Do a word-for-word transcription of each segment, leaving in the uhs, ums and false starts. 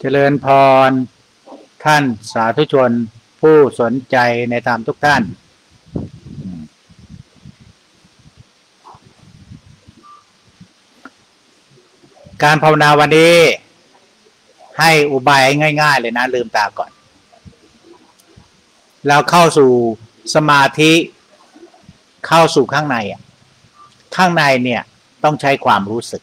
เจริญพรท่านสาธุชนผู้สนใจในธรรมทุกท่านการภาวนาวันนี้ให้อุบายง่ายๆเลยนะลืมตาก่อนเราเข้าสู่สมาธิเข้าสู่ข้างในอ่ะข้างในเนี่ยต้องใช้ความรู้สึก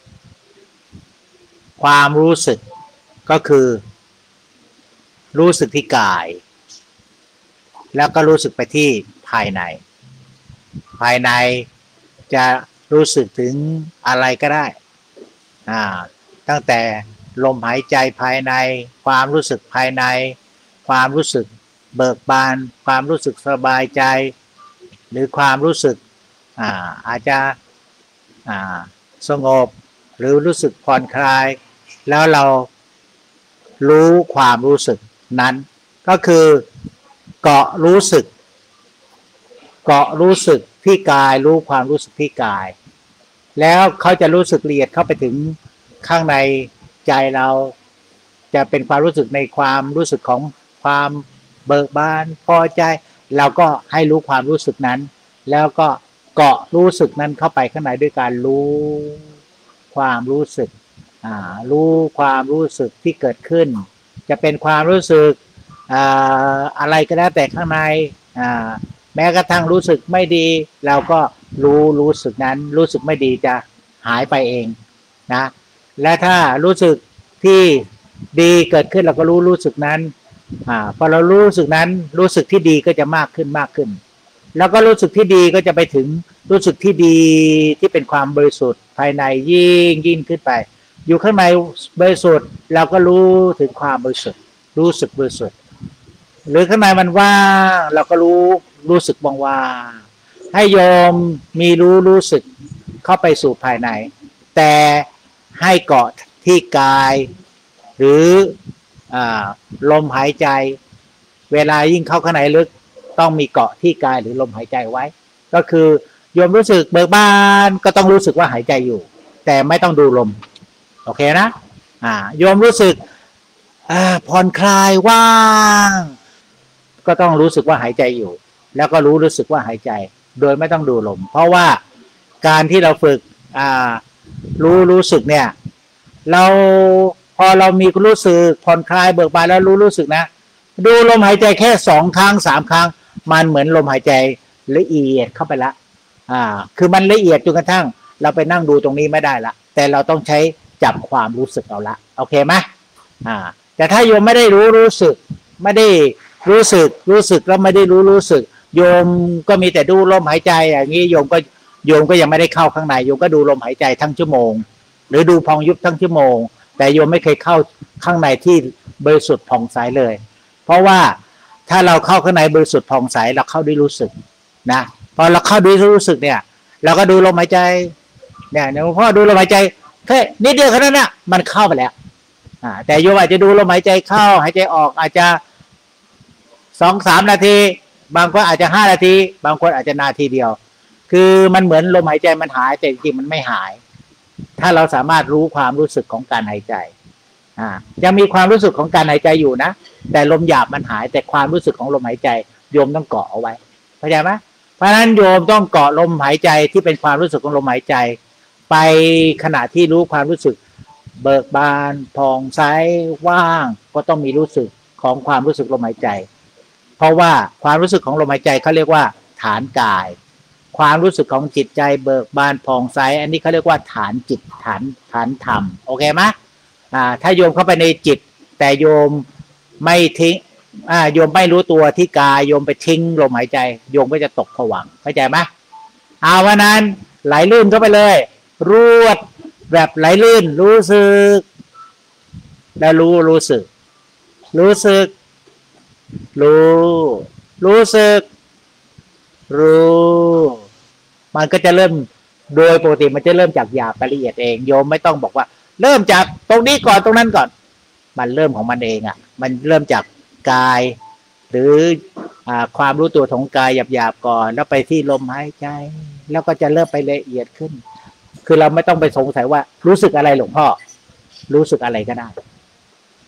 ความรู้สึกก็คือรู้สึกที่กายแล้วก็รู้สึกไปที่ภายในภายในจะรู้สึกถึงอะไรก็ได้อ่าตั้งแต่ลมหายใจภายในความรู้สึกภายในความรู้สึกเบิกบานความรู้สึกสบายใจหรือความรู้สึกอ่าอาจจะอ่าสงบหรือรู้สึกผ่อนคลายแล้วเรารู้ความรู้สึกนั้นก็คือเกาะรู้สึกเกาะรู้สึกที่กายรู้ความรู้สึกที่กายแล้วเขาจะรู้สึกละเอียดเข้าไปถึงข้างในใจเราจะเป็นความรู้สึกในความรู้สึกของความเบิกบานพอใจเราก็ให้รู้ความรู้สึกนั้นแล้วก็เกาะรู้สึกนั้นเข้าไปข้างในด้วยการรู้ความรู้สึกอ่ารู้ความรู้สึกที่เกิดขึ้นจะเป็นความรู้สึกอ่าอะไรก็แล้วแต่ข้างในอ่าแม้กระทั่งรู้สึกไม่ดีเราก็รู้รู้สึกนั้นรู้สึกไม่ดีจะหายไปเองนะและถ้ารู้สึกที่ดีเกิดขึ้นเราก็รู้รู้สึกนั้นอ่าพอเรารู้สึกนั้นรู้สึกที่ดีก็จะมากขึ้นมากขึ้นแล้วก็รู้สึกที่ดีก็จะไปถึงรู้สึกที่ดีที่เป็นความบริสุทธิ์ภายในยิ่งยิ่งขึ้นไปอยู่ข้างในบริสุทธิ์เราก็รู้ถึงความบริสุทธิ์รู้สึกบริสุทธิ์หรือข้างในมันว่างเราก็รู้รู้สึกว่างๆให้โยมมีรู้รู้สึกเข้าไปสู่ภายในแต่ให้เกาะที่กายหรืออ่าลมหายใจเวลายิ่งเข้าข้างในลึกต้องมีเกาะที่กายหรือลมหายใจไว้ก็คือโยมรู้สึกเบิกบานก็ต้องรู้สึกว่าหายใจอยู่แต่ไม่ต้องดูลมโอเคนะอ่าโยมรู้สึกอ่าผ่อนคลายว่างก็ต้องรู้สึกว่าหายใจอยู่แล้วก็รู้รู้สึกว่าหายใจโดยไม่ต้องดูลมเพราะว่าการที่เราฝึกอ่ารู้รู้สึกเนี่ยเราพอเรามีรู้สึกผ่อนคลายเบิกบานแล้วรู้รู้สึกนะดูลมหายใจแค่สองครั้งสามครั้งมันเหมือนลมหายใจละเอียดเข้าไปละอ่าคือมันละเอียดจนกระทั่งเราไปนั่งดูตรงนี้ไม่ได้ละแต่เราต้องใช้จับความรู้สึกเอาละโอเคไหมอ่าแต่ถ้าโยมไม่ได้รู้รู้สึกไม่ได้รู้สึกรู้สึกแล้วไม่ได้รู้รู้สึกโยมก็มีแต่ดูลมหายใจอย่างนี้โยมก็โยมก็ยังไม่ได้เข้าข้างในโยมก็ดูลมหายใจทั้งชั่วโมงหรือดูพองยุบทั้งชั่วโมงแต่โยมไม่เคยเข้าข้างในที่บริสุทธิ์ผ่องใสเลยเพราะว่าถ้าเราเข้าข้างในบริสุทธิ์ผ่องใสเราเข้าด้วยรู้สึกนะพอเราเข้าด้วยรู้สึกเนี่ยเราก็ดูลมหายใจเนี่ยหลวงพ่อดูลมหายใจแค่นิดเดียวแค่นั้นน่ะมันเข้าไปแล้วอ่าแต่โยมอาจจะดูลมหายใจเข้าหายใจออกอาจจะสองสามนาทีบางคนอาจจะห้านาทีบางคนอาจจะนาทีเดียวคือมันเหมือนลมหายใจมันหายแต่จริงๆมันไม่หายถ้าเราสามารถรู้ความรู้สึกของการหายใจอ่ายังมีความรู้สึกของการหายใจอยู่นะแต่ลมหยาบมันหายแต่ความรู้สึกของลมหายใจโยมต้องเกาะเอาไว้เข้าใจไหมเพราะฉะนั้นโยมต้องเกาะลมหายใจที่เป็นความรู้สึกของลมหายใจไปขณะที่รู้ความรู้สึกเบิกบานผ่องใสว่างก็ต้องมีรู้สึกของความรู้สึกลมหายใจเพราะว่าความรู้สึกของลมหายใจเขาเรียกว่าฐานกายความรู้สึกของจิตใจเบิกบานผ่องใสอันนี้เขาเรียกว่าฐานจิตฐานฐานธรรมโอเคไหมอ่าถ้าโยมเข้าไปในจิตแต่โยมไม่ทิ้งอ่าโยมไม่รู้ตัวที่กายโยมไปทิ้งลมหายใจโยมก็จะตกผวังค์เข้าใจไหมเอาวันนั้นไหลลื่นเข้าไปเลยรวดแบบไหลลื่นรู้สึกแล้วรู้รู้สึกรู้สึกรู้รู้สึกรู้มันก็จะเริ่มโดยปกติมันจะเริ่มจากหยาบไปละเอียดเองโยมไม่ต้องบอกว่าเริ่มจากตรงนี้ก่อนตรงนั้นก่อนมันเริ่มของมันเองอ่ะมันเริ่มจากกายหรืออ่าความรู้ตัวของกายหยาบๆก่อนแล้วไปที่ลมหายใจแล้วก็จะเริ่มไปละเอียดขึ้นคือเราไม่ต้องไปสงสัยว่ารู้สึกอะไรหลวงพ่อรู้สึกอะไรก็ได้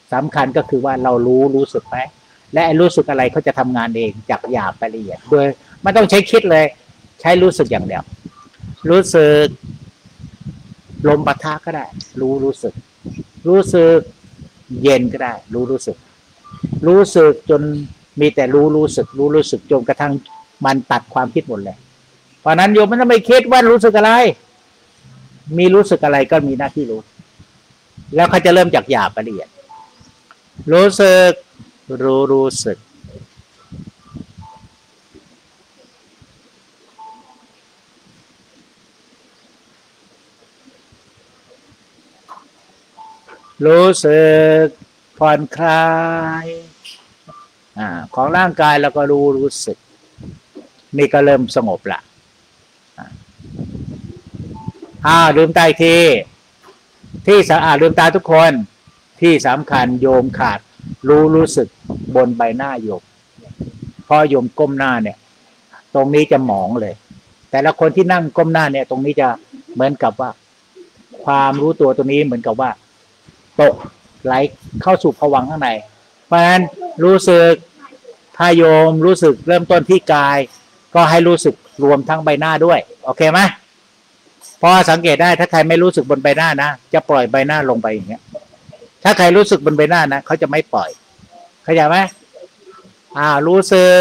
สำคัญก็คือว่าเรารู้รู้สึกไหมและไอ้รู้สึกอะไรเขาจะทำงานเองจากหยาบไปละเอียดโดยไม่ต้องใช้คิดเลยใช้รู้สึกอย่างเดียวรู้สึกลมปะทะก็ได้รู้รู้สึกรู้สึกเย็นก็ได้รู้รู้สึกรู้สึกจนมีแต่รู้รู้สึกรู้รู้สึกจนกระทั่งมันตัดความคิดหมดเลยเพราะนั้นโยมไม่ต้องไปคิดว่ารู้สึกอะไรมีรู้สึกอะไรก็มีหน้าที่รู้แล้วเขาจะเริ่มจากหยาบไปละเอียดรู้สึกรู้รู้สึกรู้สึกผ่อนคลายอ่าของร่างกายแล้วก็รู้รู้สึกนี่ก็เริ่มสงบละอ่าลืมตาอีกทีที่สะอาดลืมตาทุกคนที่สำคัญโยมขาดรู้รู้สึกบนใบหน้าโยมพอโยมก้มหน้าเนี่ยตรงนี้จะหมองเลยแต่ละคนที่นั่งก้มหน้าเนี่ยตรงนี้จะเหมือนกับว่าความรู้ตัวตัวนี้เหมือนกับว่าตกไหลเข้าสู่ภวังค์ข้างในเพราะฉะนั้นรู้สึกถ้าโยมรู้สึกเริ่มต้นที่กายก็ให้รู้สึกรวมทั้งใบหน้าด้วยโอเคไหมพอสังเกตได้ถ้าใครไม่รู้สึกบนใบหน้านะจะปล่อยใบหน้าลงไปอย่างเงี้ยถ้าใครรู้สึกบนใบหน้านะเขาจะไม่ปล่อยเข้าใจไหมอ่ารู้สึก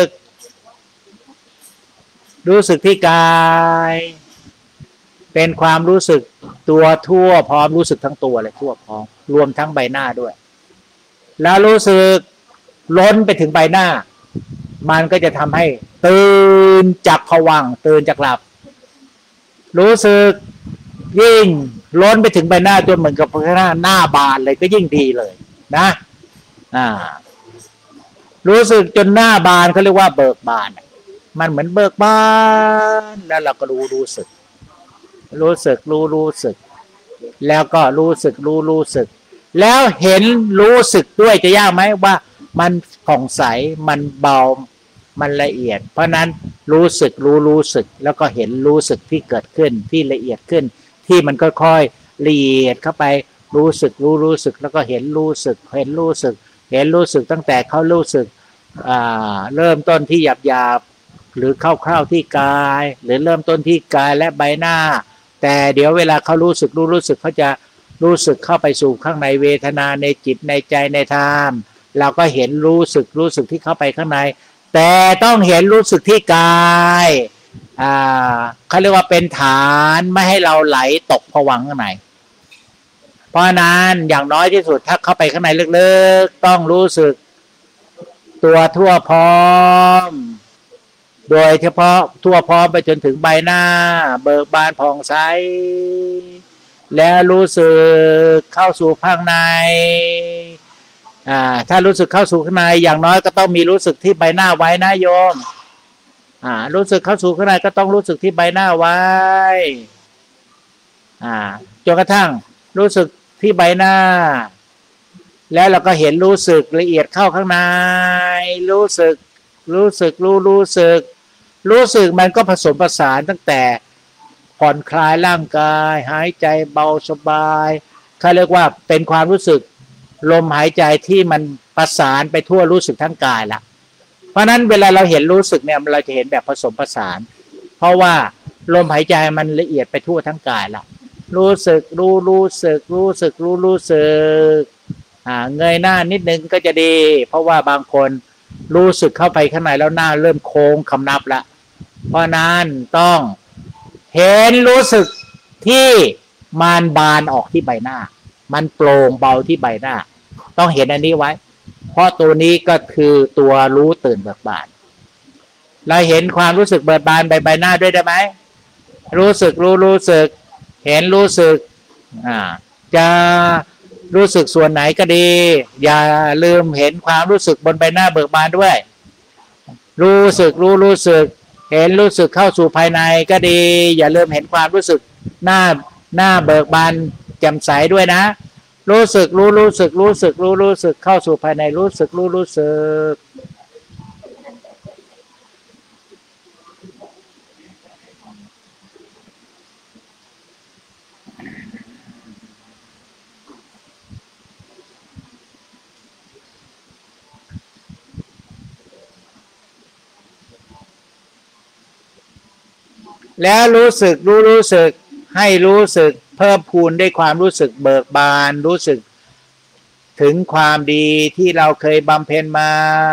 รู้สึกที่กายเป็นความรู้สึกตัวทั่วพร้อมรู้สึกทั้งตัวเลยทั่วพร้อมรวมทั้งใบหน้าด้วยแล้วรู้สึกล้นไปถึงใบหน้ามันก็จะทำให้ตื่นจากภวังค์ตื่นจากหลับรู้สึกยิ่งล้นไปถึงใบหน้าจนเหมือนกับหน้าหน้าบานเลยก็ยิ่งดีเลยนะอ่ารู้สึกจนหน้าบานเขาเรียกว่าเบิกบานมันเหมือนเบิกบานแล้วเราก็รู้รู้สึกรู้สึกรู้รู้สึกแล้วก็รู้สึกรู้รู้สึกแล้วเห็นรู้สึกด้วยจะยากไหมว่ามันผ่องใสมันเบามันละเอียดเพราะนั้นรู้สึกรู้รู้สึกแล้วก็เห็นรู้สึกที่เกิดขึ้นที่ละเอียดขึ้นที่มันค่อยๆละเอียดเข้าไปรู้สึกรู้รู้สึกแล้วก็เห็นรู้สึกเห็นรู้สึกเห็นรู้สึกตั้งแต่เขารู้สึกอ่าเริ่มต้นที่หยาบหยาบหรือคร่าวๆที่กายหรือเริ่มต้นที่กายและใบหน้าแต่เดี๋ยวเวลาเขารู้สึกรู้รู้สึกเขาจะรู้สึกเข้าไปสู่ข้างในเวทนาในจิตในใจในธรรมเราก็เห็นรู้สึกรู้สึกที่เข้าไปข้างในแต่ต้องเห็นรู้สึกที่กายอ่าเขาเรียกว่าเป็นฐานไม่ให้เราไหลตกผวังค์ข้างในเพราะนั้นอย่างน้อยที่สุดถ้าเข้าไปข้างในลึกๆต้องรู้สึกตัวทั่วพร้อมโดยเฉพาะทั่วพร้อมไปจนถึงใบหน้าเบิกบานผ่องใสแล้วรู้สึกเข้าสู่ข้างในอ่าถ้ารู้สึกเข้าสู่ข้างในอย่างน้อยก็ต้องมีรู้สึกที่ใบหน้าไว้นะโยมอ่ารู้สึกเข้าสู่ข้างในก็ต้องรู้สึกที่ใบหน้าไว้อ่าจนกระทั่งรู้สึกที่ใบหน้าแล้วเราก็เห็นรู้สึกละเอียดเข้าข้างในรู้สึกรู้สึกรู้รู้สึกรู้สึกมันก็ผสมผสานตั้งแต่ผ่อนคลายร่างกายหายใจเบาสบายเขาเรียกว่าเป็นความรู้สึกลมหายใจที่มันประสานไปทั่วรู้สึกทั้งกายละเพราะนั้นเวลาเราเห็นรู้สึกเนี่ยเราจะเห็นแบบผสมผสานเพราะว่าลมหายใจมันละเอียดไปทั่วทั้งกายละรู้สึกรู้รู้สึกรู้สึกรู้รู้สึกอ่าเงยหน้านิดนึงก็จะดีเพราะว่าบางคนรู้สึกเข้าไปข้างในแล้วหน้าเริ่มโค้งคำนับละเพราะนั้นต้องเห็นรู้สึกที่มันบานออกที่ใบหน้ามันโปร่งเบาที่ใบหน้าต้องเห็นอันนี้ไว้เพราะตัวนี้ก็คือตัวรู้ตื่นเบิกบานเราเห็นความรู้สึกเบิกบานใบใบหน้าด้วยได้ไหมรู้สึกรู้รู้สึกเห็นรู้สึกอ่าจะรู้สึกส่วนไหนก็ดีอย่าลืมเห็นความรู้สึกบนใบหน้าเบิกบานด้วยรู้สึกรู้รู้สึกเห็นรู้สึกเข้าสู่ภายในก็ดีอย่าลืมเห็นความรู้สึกหน้าหน้าเบิกบานแจ่มใสด้วยนะรู้สึกรู้รู้สึกรู้สึกรู้รู้สึกเข้าสู่ภายในรู้สึกรู้รู้สึกแล้วรู้สึกรู้รู้สึกให้รู้สึกเพิ่มพูนด้วยความรู้สึกเบิกบานรู้สึกถึงความดีที่เราเคยบำเพ็ญมา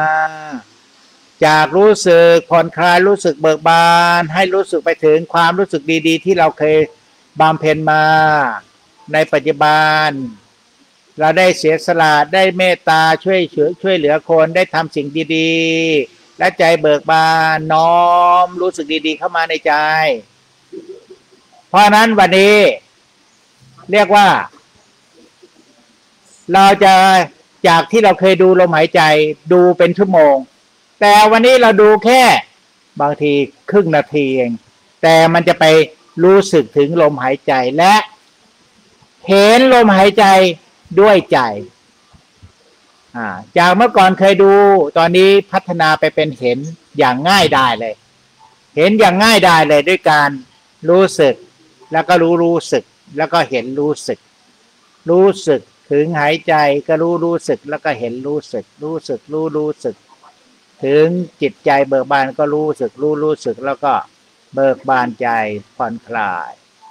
จากรู้สึกผ่อนคลายรู้สึกเบิกบานให้รู้สึกไปถึงความรู้สึกดีๆที่เราเคยบำเพ็ญมาในปัจจุบันเราได้เสียสละได้เมตตาช่วยช่วยเหลือคนได้ทำสิ่งดีๆและใจเบิกบานน้อมรู้สึกดีๆเข้ามาในใจเพราะนั้นวันนี้เรียกว่าเราจะจากที่เราเคยดูลมหายใจดูเป็นชั่วโมงแต่วันนี้เราดูแค่บางทีครึ่งนาทีเองแต่มันจะไปรู้สึกถึงลมหายใจและเห็นลมหายใจด้วยใจอ่าจากเมื่อก่อนเคยดูตอนนี้พัฒนาไปเป็นเห็นอย่างง่ายได้เลยเห็นอย่างง่ายได้เลยด้วยการรู้สึกแล้วก็รู้รู้สึกแล้วก็เห็นรู้สึกรู้สึกถึงหายใจก็รู้รู้สึกแล้วก็เห็นรู้สึกรู้สึกรู้รู้สึกถึงจิตใจเบิกบานก็รู้สึกรู้รู้สึกแล้วก็เบิกบานใจผ่อนคลาย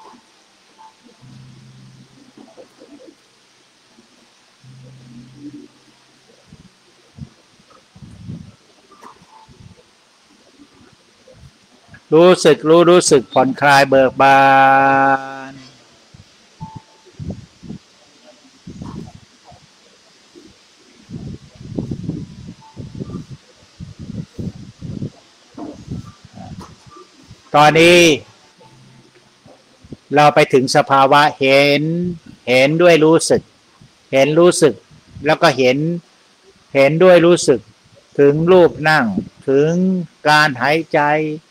รู้สึกรู้รู้สึกผ่อนคลายเบิกบานตอนนี้เราไปถึงสภาวะเห็นเห็นด้วยรู้สึกเห็นรู้สึกแล้วก็เห็นเห็นด้วยรู้สึกถึงรูปนั่งถึงการหายใจ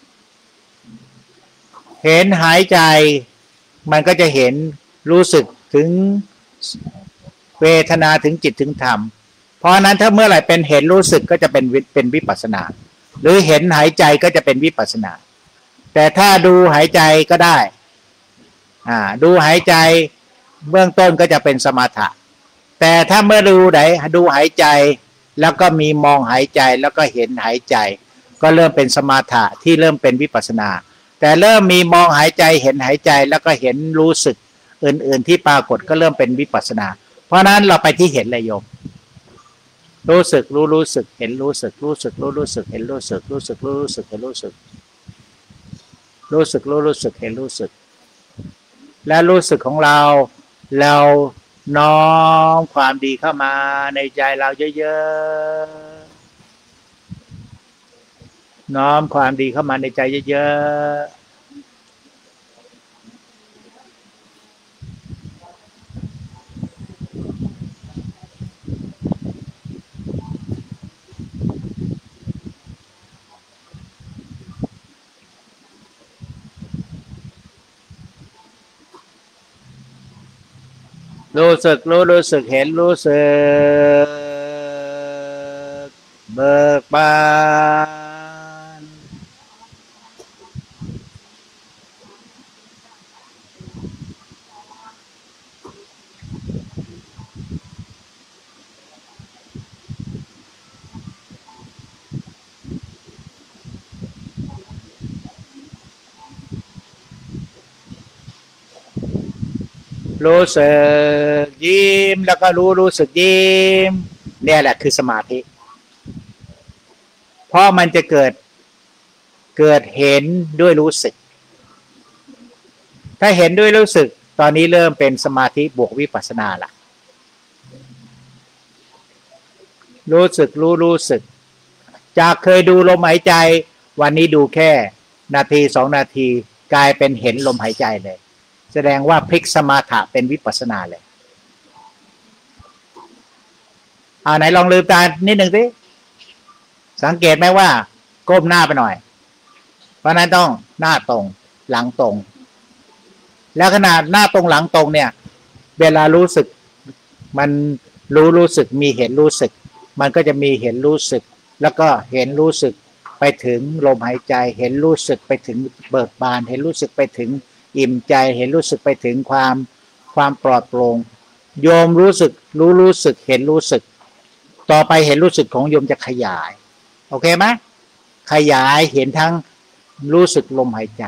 เห็นหายใจมันก็จะเห็นรู้สึกถึงเวทนาถึงจิตถึงธรรมเพราะนั้นถ้าเมื่อไหร่เป็นเห็นรู้สึกก็จะเป็นเป็นวิปัสสนาหรือเห็นหายใจก็จะเป็นวิปัสสนาแต่ถ้าดูหายใจก็ได้อ่าดูหายใจเบื้องต้นก็จะเป็นสมถะแต่ถ้าเมื่อดูไหนดูหายใจแล้วก็มีมองหายใจแล้วก็เห็นหายใจก็เริ่มเป็นสมถะที่เริ่มเป็นวิปัสสนาแต่เริ่มมีมองหายใจเห็นหายใจแล้วก็เห็นรู้สึกอื่นๆที่ปรากฏก็เริ่มเป็นวิปัสสนาเพราะนั้นเราไปที่เห็นเลยโยมรู้สึกรู้รู้สึกเห็นรู้สึกรู้สึกรู้รู้สึกเห็นรู้สึกรู้สึกรู้รู้สึกเห็นรู้สึกรู้สึกรู้รู้สึกเห็นรู้สึกและรู้สึกของเราเราน้อมความดีเข้ามาในใจเราเยอะๆน้อมความดีเข้ามาในใจเยอะรู้สึกรู้รู้สึกเห็นรู้สึกเบิกบานรู้สึกยิ้มแล้วก็รู้รู้สึกยิ้มเนี่ยแหละคือสมาธิเพราะมันจะเกิดเกิดเห็นด้วยรู้สึกถ้าเห็นด้วยรู้สึกตอนนี้เริ่มเป็นสมาธิบวกวิปัสสนาละรู้สึกรู้รู้สึกจากเคยดูลมหายใจวันนี้ดูแค่นาทีสองนาทีกลายเป็นเห็นลมหายใจเลยแสดงว่าพลิกสมาธิเป็นวิปัสสนาเลยเอาไหนลองลืมตานิดหนึ่งสิสังเกตไหมว่าก้มหน้าไปหน่อยเพราะนั้นต้องหน้าตรงหลังตรงแล้วขนาดหน้าตรงหลังตรงเนี่ยเวลารู้สึกมันรู้รู้สึกมีเห็นรู้สึกมันก็จะมีเห็นรู้สึกแล้วก็เห็นรู้สึกไปถึงลมหายใจเห็นรู้สึกไปถึงเบิกบานเห็นรู้สึกไปถึงอิ่มใจเห็นรู้สึกไปถึงความความปลอดโปร่งโยมรู้สึกรู้รู้สึกเห็นรู้สึกต่อไปเห็นรู้สึกของโยมจะขยายโอเคไหมขยายเห็นทั้งรู้สึกลมหายใจ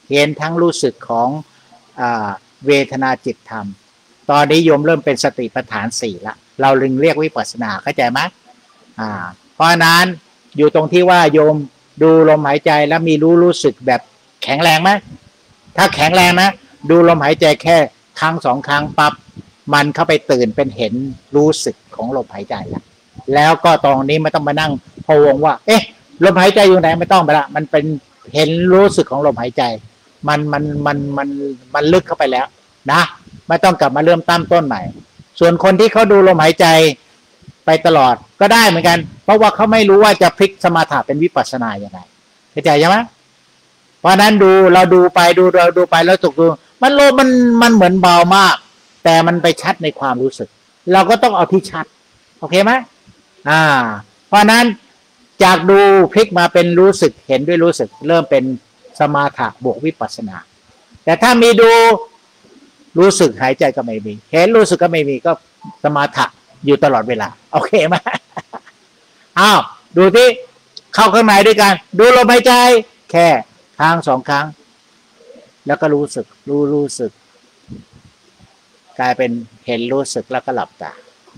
เห็นทั้งรู้สึกของอ่าเวทนาจิตธรรมตอนนี้โยมเริ่มเป็นสติปัฏฐานสี่ละเราลึงเรียกวิปัสสนาเข้าใจไหมอ่าเพราะนั้นอยู่ตรงที่ว่าโยมดูลมหายใจแล้วมีรู้รู้สึกแบบแข็งแรงไหมถ้าแข็งแรงนะดูลมหายใจแค่ครั้งสองครั้งปั๊บมันเข้าไปตื่นเป็นเห็นรู้สึกของลมหายใจแล้วแล้วก็ตรงนี้ไม่ต้องมานั่งพะวงว่าเอ๊ะลมหายใจอยู่ไหนไม่ต้องไปละมันเป็นเห็นรู้สึกของลมหายใจมันมันมันมันมันลึกเข้าไปแล้วนะไม่ต้องกลับมาเริ่มตั้งต้นใหม่ส่วนคนที่เขาดูลมหายใจไปตลอดก็ได้เหมือนกันเพราะว่าเขาไม่รู้ว่าจะพลิกสมถะเป็นวิปัสสนาอย่างไรเข้าใจใช่ไหมเพราะนั้นดูเราดูไปดูเราดูไปแล้วตกดูมันโลมันมันเหมือนเบามากแต่มันไปชัดในความรู้สึกเราก็ต้องเอาที่ชัดโอเคไหมอ่าเพราะนั้นจากดูพลิกมาเป็นรู้สึกเห็นด้วยรู้สึกเริ่มเป็นสมถะบวกวิปัสสนาแต่ถ้ามีดูรู้สึกหายใจก็ไม่มีเห็นรู้สึกก็ไม่มีก็สมถะอยู่ตลอดเวลาโอเคไหมอ้าวดูที่เข้าข้างในด้วยกันดูลมหายใจแค่ครั้งสองครั้งแล้วก็รู้สึกรู้รู้สึกกลายเป็นเห็นรู้สึกแล้วก็หลับตา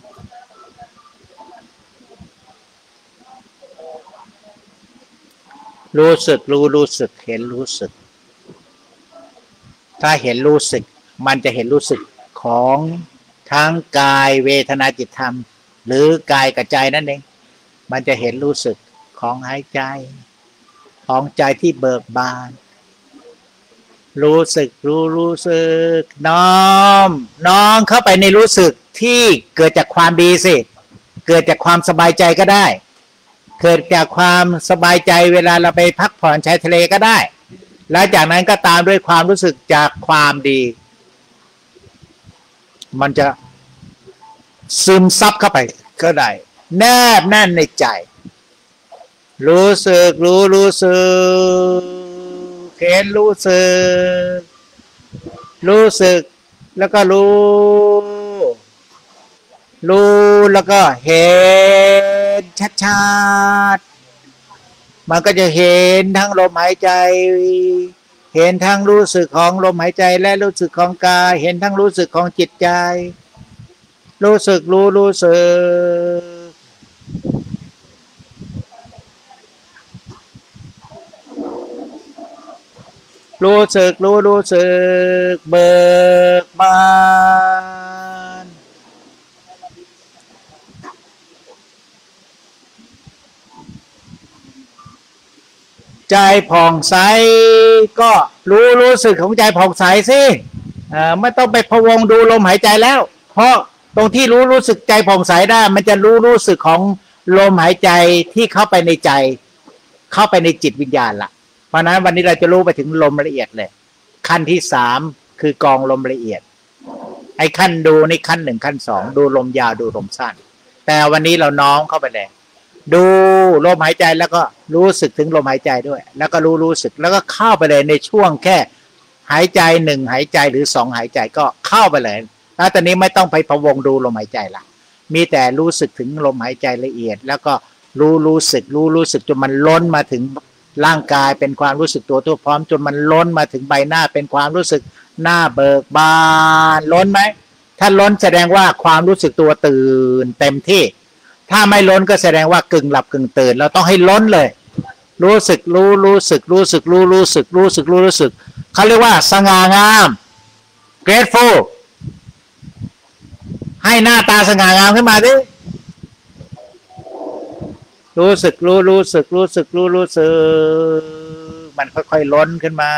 รู้สึกรู้รู้สึกเห็นรู้สึกถ้าเห็นรู้สึกมันจะเห็นรู้สึกของทั้งกายเวทนาจิตธรรมหรือกายกับใจนั่นเองมันจะเห็นรู้สึกของหายใจของใจที่เบิกบานรู้สึกรู้รู้สึกน้อมน้อมเข้าไปในรู้สึกที่เกิดจากความดีสิเกิดจากความสบายใจก็ได้เกิดจากความสบายใจเวลาเราไปพักผ่อนชายทะเลก็ได้แล้วจากนั้นก็ตามด้วยความรู้สึกจากความดีมันจะซึมซับเข้าไปก็ได้แนบแน่นในใจรู้สึกรู้รู้สึกเห็นรู้สึกรู้สึกแล้วก็รู้รู้แล้วก็เห็นชัดๆมันก็จะเห็นทั้งลมหายใจเห็นทั้งรู้สึกของลมหายใจและรู้สึกของกายเห็นทั้งรู้สึกของจิตใจรู้สึกรู้รู้สึกรู้สึกรู้รู้สึกเบิกบานใจผ่องใสก็รู้รู้สึกของใจผ่องใสสิอ่าไม่ต้องไปพะวงดูลมหายใจแล้วเพราะตรงที่รู้รู้สึกใจผ่องใสได้มันจะรู้รู้สึกของลมหายใจที่เข้าไปในใจเข้าไปในจิตวิญญาณละเพราะนั้นวันนี้เราจะรู้ไปถึงลมละเอียดเลยขั้นที่สามคือกองลมละเอียดไอ้ขั้นดูในขั้นหนึ่งขั้นสองดูลมยาวดูลมสั้นแต่วันนี้เราน้อมเข้าไปเลยดูลมหายใจแล้วก็รู้สึกถึงลมหายใจด้วยแล้วก็รู้รู้สึกแล้วก็เข้าไปเลยในช่วงแค่หายใจหนึ่งหายใจหรือสองหายใจก็เข้าไปเลยแล้วตอนนี้ไม่ต้องไปพะวงดูลมหายใจละมีแต่รู้สึกถึงลมหายใจละเอียดแล้วก็รู้รู้สึกรู้รู้สึกจนมันล้นมาถึงร่างกายเป็นความรู้สึกตัวทั่วพร้อมจนมันล้นมาถึงใบหน้าเป็นความรู้สึกหน้าเบิกบานล้นไหมถ้าล้นแสดงว่าความรู้สึกตัวตื่นเต็มที่ถ้าไม่ล้นก็แสดงว่ากึ่งหลับกึ่งตื่นเราต้องให้ล้นเลยรู้สึกรู้รู้สึกรู้สึกรู้รู้สึกรู้สึกรู้รู้สึกเขาเรียกว่าสง่างาม grateful ให้หน้าตาสง่างามขึ้นมาดิรู้สึกรู้รู้สึกรู้สึกรู้รู้สึกมันค่อยๆล้นขึ้นมา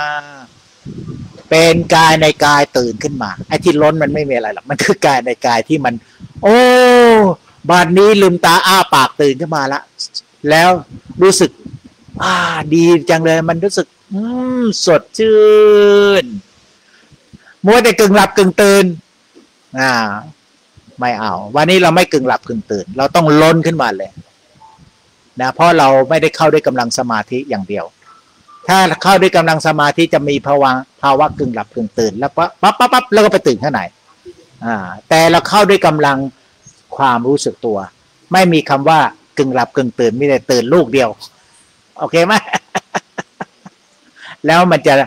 เป็นกายในกายตื่นขึ้นมาไอ้ที่ล้นมันไม่มีอะไรหรอกมันคือกายในกายที่มันโอ้บัดนี้ลืมตาอ้าปากตื่นขึ้นมาละแล้วรู้สึกอ่าดีจังเลยมันรู้สึกอืมสดชื่นมัวแต่กึ่งหลับกึ่งตื่นอ่าไม่เอาวันนี้เราไม่กึ่งหลับกึ่งตื่นเราต้องล้นขึ้นมาเลยนะเพราะเราไม่ได้เข้าด้วยกำลังสมาธิอย่างเดียวถ้าเข้าด้วยกำลังสมาธิจะมีภาวะภาวะกึ่งหลับกึ่งตื่นแล้วปั๊บปั๊บปั๊บแล้วก็ไปตื่นข้างในอ่าแต่เราเข้าด้วยกำลังความรู้สึกตัวไม่มีคำว่ากึ่งหลับกึ่งตื่นมีแต่ตื่นลูกเดียวโอเคไหมแล้วมันจะ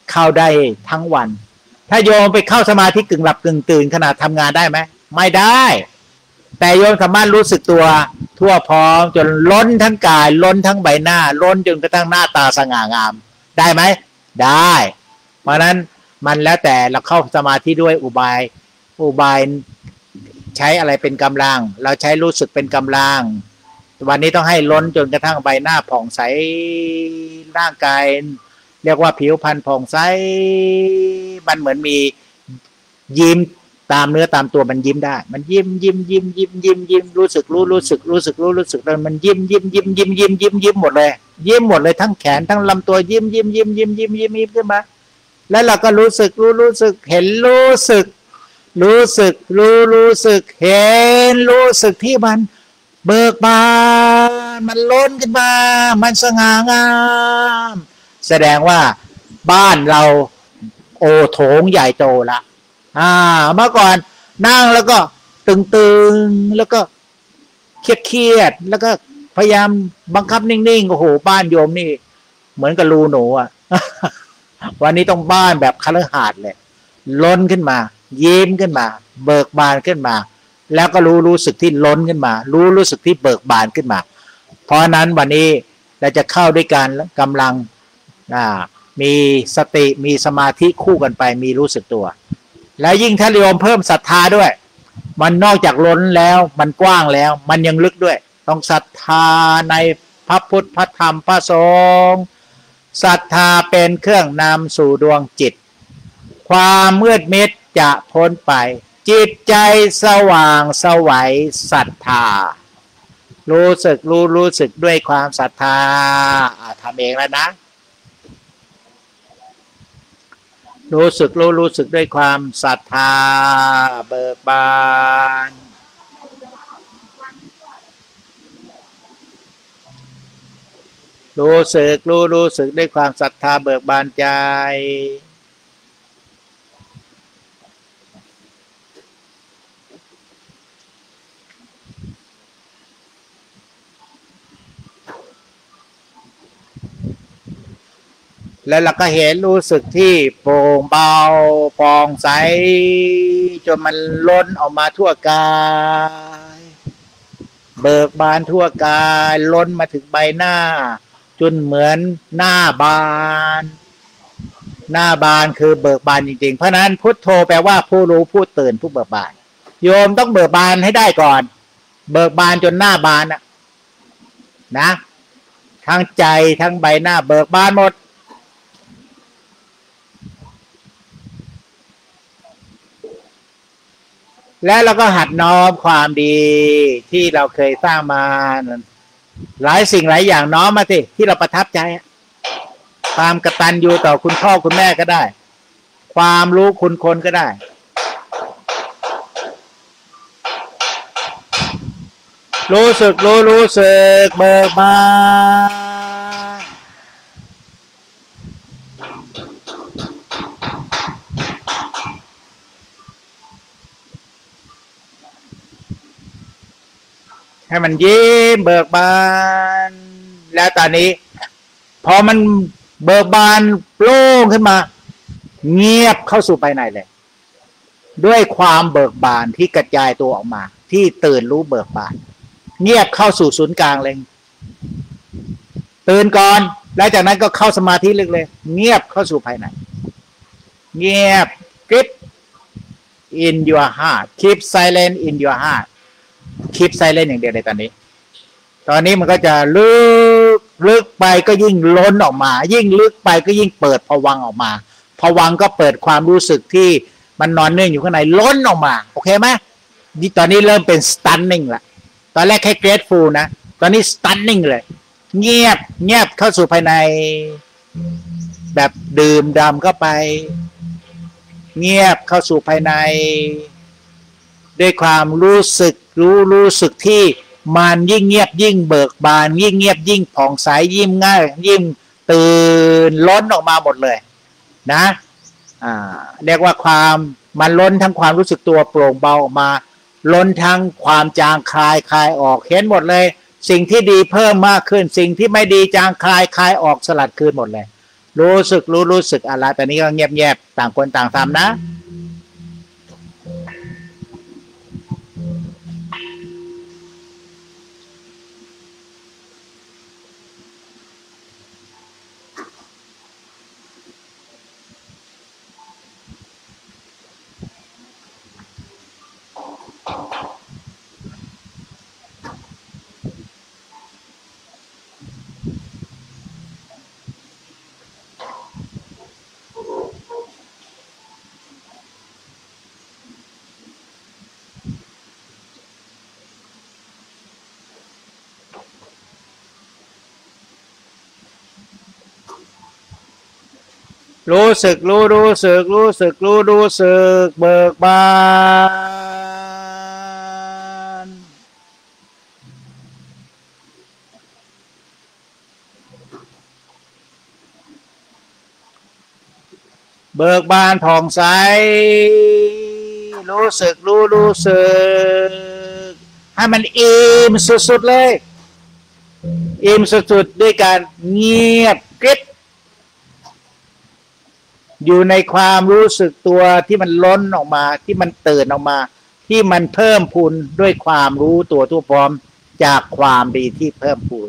เข้าได้ทั้งวัน ถ้าโยมไปเข้าสมาธิกึ่งหลับกึ่งตื่นขณะทำงานได้ไหมไม่ได้แต่โยมสามารถรู้สึกตัวทั่วพร้อมจนล้นทั้งกายล้นทั้งใบหน้าล้นจนกระทั่งหน้าตาสง่างามได้ไหมได้เพราะนั้นมันแล้วแต่เราเข้าสมาธิด้วยอุบายอุบายใช้อะไรเป็นกำลังเราใช้รู้สึกเป็นกำลังวันนี้ต้องให้ล้นจนกระทั่งใบหน้าผ่องใสร่างกายเรียกว่าผิวพรรณผ่องใสมันเหมือนมียิ้มตามเนื้อตามตัวมันยิ้มได้มันยิ้มยิ้มยิ้มยิ้มยิ้มยิ้มรู้สึกรู้รู้สึกรู้สึกรู้รู้สึกแล้วมันยิ้มยิ้มยิ้มยิ้มยิ้มยิ้มยิ้มหมดเลยยิ้มหมดเลยทั้งแขนทั้งลำตัวยิ้มยิ้มยิ้มยิ้มยิ้มยิ้มยิ้มขึ้นมาแล้วเราก็รู้สึกรู้รู้สึกเห็นรู้สึกรู้สึกรู้รู้สึกเห็นรู้สึกที่มันเบิกบานมันล้นขึ้นมามันสง่างามแสดงว่าบ้านเราโอโถงใหญ่โตละอ่าเมื่อก่อนนั่งแล้วก็ตึงๆแล้วก็เครียดๆแล้วก็พยายามบังคับนิ่งๆโอ้โหบ้านโยมนี่เหมือนกับรูหนูอ่ะ วันนี้ต้องบ้านแบบคฤหาสน์เลยล้นขึ้นมายิ้มขึ้นมาเบิกบานขึ้นมาแล้วก็รู้รู้สึกที่ล้นขึ้นมารู้รู้สึกที่เบิกบานขึ้นมาเพราะนั้นวันนี้เราจะเข้าด้วยการกำลังอ่ามีสติมีสมาธิคู่กันไปมีรู้สึกตัวแล้วยิ่งถ้าโยมเพิ่มศรัทธาด้วยมันนอกจากล้นแล้วมันกว้างแล้วมันยังลึกด้วยต้องศรัทธาในพระพุทธพระธรรมพระสงฆ์ศรัทธาเป็นเครื่องนำสู่ดวงจิตความมืดมิดจะพ้นไปจิตใจสว่างไสวศรัทธารู้สึกรู้รู้สึกด้วยความศรัทธาทำเองแล้วนะรู้สึกรู้รู้สึกด้วยความศรัทธาเบิกบานรู้สึกรู้รู้สึกด้วยความศรัทธาเบิกบานใจแล้วเราก็เห็นรู้สึกที่โปร่งเบาปองใสจนมันล้นออกมาทั่วกายเบิกบานทั่วกายล้นมาถึงใบหน้าจนเหมือนหน้าบานหน้าบานคือเบิกบานจริงๆเพราะนั้นพุทโธแปลว่าผู้รู้ผู้ตื่นผู้เบิกบานโยมต้องเบิกบานให้ได้ก่อนเบิกบานจนหน้าบานนะนะทั้งใจทั้งใบหน้าเบิกบานหมดและเราก็หัดน้อมความดีที่เราเคยสร้างมาหลายสิ่งหลายอย่างน้อมมาสิที่เราประทับใจความกตัญญูต่อคุณพ่อคุณแม่ก็ได้ความรู้คุณคนก็ได้รู้สึกรู้รู้สึกเบิกบานให้มันยิ้มเบิกบานแล้วตอนนี้พอมันเบิกบานโล่งขึ้นมาเงียบเข้าสู่ภายในเลยด้วยความเบิกบานที่กระจายตัวออกมาที่ตื่นรู้เบิกบานเงียบเข้าสู่ศูนย์กลางเลยตื่นก่อนแล้วจากนั้นก็เข้าสมาธิลึกเลยเงียบเข้าสู่ภายในเงียบกริบ in your heart keep silent in your heart keep silent อย่างเดียวในตอนนี้ตอนนี้มันก็จะลึกลึกไปก็ยิ่งล้นออกมายิ่งลึกไปก็ยิ่งเปิดภวังค์ออกมาภวังค์ก็เปิดความรู้สึกที่มันนอนเนื่องอยู่ข้างในล้นออกมาโอเคไหมตอนนี้เริ่มเป็น stunning ละตอนแรกแค่ grateful นะตอนนี้ stunning เลยเงียบเงียบเข้าสู่ภายในแบบดื่มด่ำเข้าไปเงียบเข้าสู่ภายในด้วยความรู้สึกรู้รู้สึกที่มันยิ่งเงียบยิ่งเบิกบานยิ่งเงียบยิ่งผ่องใสยิ่งง่ายยิ่งตื่นล้นออกมาหมดเลยนะอ่าเรียกว่าความมันล้นทั้งความรู้สึกตัวโปร่งเบาออกมาล้นทั้งความจางคลายคลายออกเห็นหมดเลยสิ่งที่ดีเพิ่มมากขึ้นสิ่งที่ไม่ดีจางคลายคลายออกสลัดคืนหมดเลยรู้สึกรู้รู้สึกอะไรตอนนี้ก็เงียบๆต่างคนต่างทำนะรู้สึกรู้รู้สึกรู้สึกรู้รู้สึกเบิกบานเบิกบานผ่องใสรู้สึกรู้รู้สึกให้มันอิ่มสุดๆเลยอิ่มสุดๆด้วยการเงียบกริบอยู่ในความรู้สึกตัวที่มันล้นออกมาที่มันตื่นออกมาที่มันเพิ่มพูนด้วยความรู้ตัวทั่วพร้อมจากความดีที่เพิ่มพูน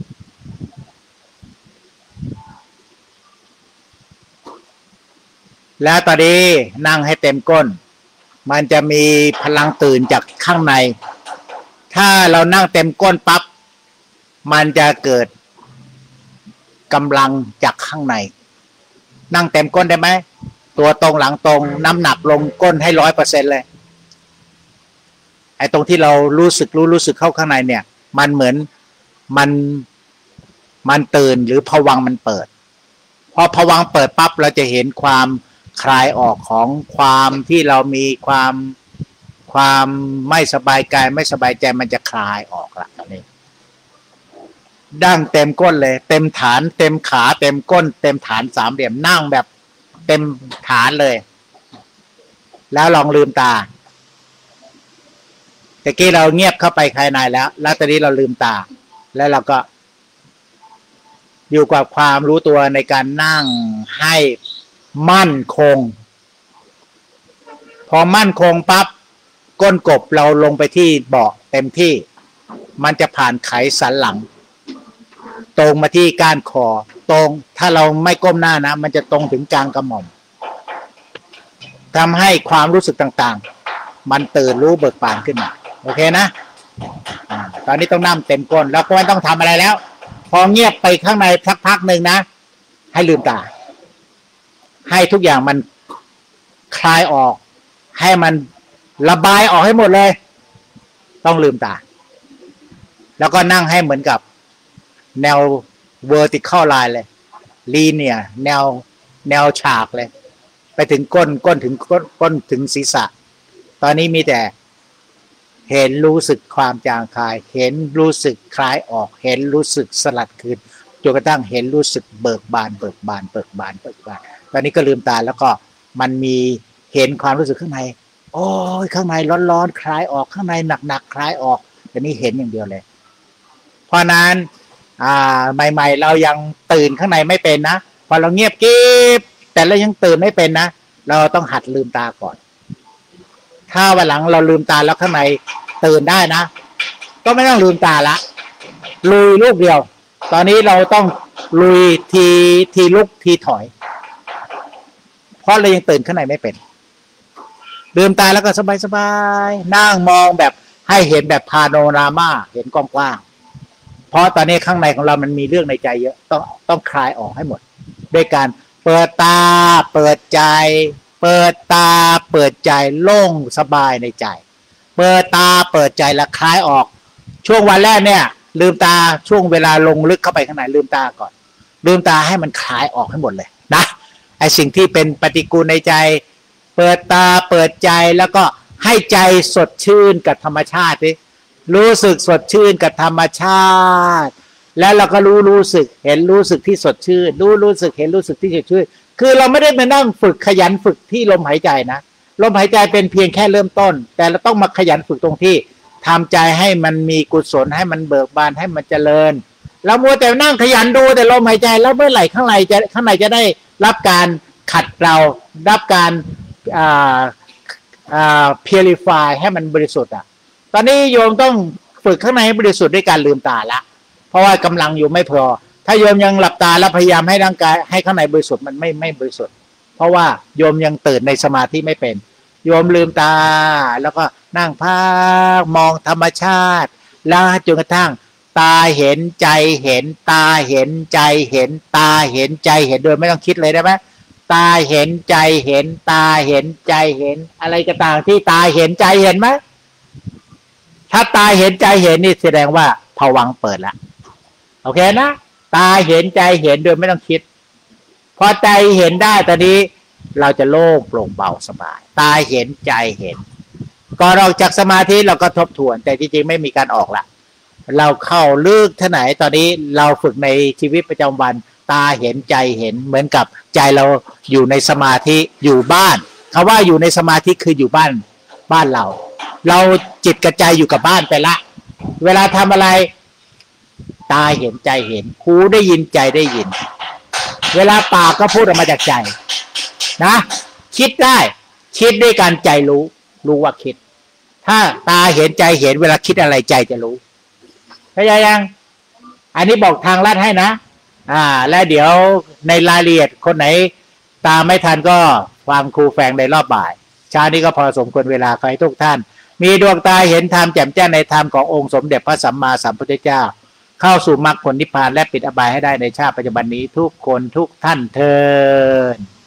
แล้วตอนนี้นั่งให้เต็มก้นมันจะมีพลังตื่นจากข้างในถ้าเรานั่งเต็มก้นปั๊บมันจะเกิดกำลังจากข้างในนั่งเต็มก้นได้ไหมตัวตรงหลังตรงน้ำหนักลงก้นให้ร้อยเปอร์เซ็นต์เลยไอ้ตรงที่เรารู้สึกรู้รู้สึกเข้าข้างในเนี่ยมันเหมือนมันมันตื่นหรือภวังค์มันเปิดพอภวังค์เปิดปั๊บเราจะเห็นความคลายออกของความที่เรามีความความไม่สบายกายไม่สบายใจมันจะคลายออกละนี่ดั้งเต็มก้นเลยเต็มฐานเต็มขาเต็มก้นเต็มฐานสามเหลี่ยมนั่งแบบเต็มฐานเลยแล้วลองลืมตาตะกี้เราเงียบเข้าไปภายในแล้วแล้วตอนนี้เราลืมตาแล้วเราก็อยู่กับความรู้ตัวในการนั่งให้มั่นคงพอมั่นคงปั๊บก้นกบเราลงไปที่เบาะเต็มที่มันจะผ่านไขสันหลังตรงมาที่ก้านคอตรงถ้าเราไม่ก้มหน้านะมันจะตรงถึงกลางกระหม่อมทำให้ความรู้สึกต่างๆมันตื่นรู้เบิกบานขึ้นมาโอเคนะอ่าตอนนี้ต้องนั่งเต็มก้นแล้วก็ไม่ต้องทำอะไรแล้วพอเงียบไปข้างในสักพักหนึ่งนะให้ลืมตาให้ทุกอย่างมันคลายออกให้มันระบายออกให้หมดเลยต้องลืมตาแล้วก็นั่งให้เหมือนกับแนว vertical line เลย linear แนวแนวฉากเลยไปถึงก้นก้นถึงก้นก้นถึงศีรษะตอนนี้มีแต่เห็นรู้สึกความจางคลายเห็นรู้สึกคลายออกเห็นรู้สึกสลัดคืนจนกระทั่งเห็นรู้สึกเบิกบานเบิกบานเบิกบานเบิกบานตอนนี้ก็ลืมตาแล้วก็มันมีเห็นความรู้สึกข้างในโอ้ยข้างในร้อนๆคลายออกข้างในหนักๆคลายออกตอนนี้เห็นอย่างเดียวเลยเพราะนั้นอ่าใหม่ๆเรายังตื่นข้างในไม่เป็นนะพอเราเงียบกิ๊บแต่เรายังตื่นไม่เป็นนะเราต้องหัดลืมตาก่อนถ้าวันหลังเราลืมตาแล้วข้างในตื่นได้นะก็ไม่ต้องลืมตาละลุยลูกเดียวตอนนี้เราต้องลุยทีทีลุกทีถอยเพราะเรายังตื่นข้างในไม่เป็นลืมตาแล้วก็สบายๆนั่งมองแบบให้เห็นแบบพาโนรามาเห็นกว้างๆเพราะตอนนี้ข้างในของเรามันมีเรื่องในใจเยอะต้องต้องคลายออกให้หมดด้วยการเปิดตาเปิดใจเปิดตาเปิดใจโล่งสบายในใจเปิดตาเปิดใจแล้วคลายออกช่วงวันแรกเนี่ยลืมตาช่วงเวลาลงลึกเข้าไปข้างในลืมตาก่อนลืมตาให้มันคลายออกให้หมดเลยนะไอสิ่งที่เป็นปฏิกูลในใจเปิดตาเปิดใจแล้วก็ให้ใจสดชื่นกับธรรมชาติสิรู้สึกสดชื่นกับธรรมชาติแล้วเราก็รู้รู้สึกเห็นรู้สึกที่สดชื่นรู้รู้สึกเห็นรู้สึกที่สดชื่นคือเราไม่ได้มานั่งฝึกขยันฝึกที่ลมหายใจนะลมหายใจเป็นเพียงแค่เริ่มต้นแต่เราต้องมาขยันฝึกตรงที่ทำใจให้มันมีกุศลให้มันเบิกบานให้มันเจริญเรามัวแต่นั่งขยันดูแต่ลมหายใจแล้วเมื่อไหร่ข้างในจะข้างในจะได้รับการขัดเรารับการอ่าอ่า purify ให้มันบริสุทธิ์อ่ะตอนนี้โยมต้องฝึกข้างในให้บริสุทธิ์ด้วยการลืมตาละเพราะว่ากำลังอยู่ไม่พอถ้าโยมยังหลับตาแล้วพยายามให้ร่างกายให้ข้างในบริสุทธิ์มันไม่ไม่บริสุทธิ์เพราะว่าโยมยังตื่นในสมาธิไม่เป็นโยมลืมตาแล้วก็นั่งพักมองธรรมชาติแล้วจนกระทั่งตาเห็นใจเห็นตาเห็นใจเห็นตาเห็นใจเห็นโดยไม่ต้องคิดเลยได้ไหมตาเห็นใจเห็นตาเห็นใจเห็นอะไรก็ตามที่ตาเห็นใจเห็นไหมถ้าตาเห็นใจเห็นนี่แสดงว่าภวังค์เปิดแล้วโอเคนะตาเห็นใจเห็นโดยไม่ต้องคิดพอใจเห็นได้ตอนนี้เราจะโล่งโปร่งเบาสบายตาเห็นใจเห็นก่อนออกจากสมาธิเราก็ทบทวนแต่จริงๆไม่มีการออกละเราเข้าลึกเท่าไหนตอนนี้เราฝึกในชีวิตประจำวันตาเห็นใจเห็นเหมือนกับใจเราอยู่ในสมาธิอยู่บ้านคำว่าอยู่ในสมาธิคืออยู่บ้านบ้านเราเราจิตกระจายอยู่กับบ้านไปละเวลาทำอะไรตาเห็นใจเห็นหูได้ยินใจได้ยินเวลาปากก็พูดออกมาจากใจนะคิดได้คิดด้วยการใจรู้รู้ว่าคิดถ้าตาเห็นใจเห็นเวลาคิดอะไรใจจะรู้เข้าใจยังอันนี้บอกทางลัดให้นะอ่าแล้วเดี๋ยวในรายละเอียดคนไหนตามไม่ทันก็ฟังครูแฝงในรอบบ่ายเช้านี้ก็พอสมควรเวลาขอให้ทุกท่านมีดวงตาเห็นธรรมแจ่มแจ้งในธรรมขององค์สมเด็จพระสัมมาสัมพุทธเจ้าเข้าสู่มรรคผลนิพพานและปิดอบายให้ได้ในชาติปัจจุบันนี้ทุกคนทุกท่านเทอญ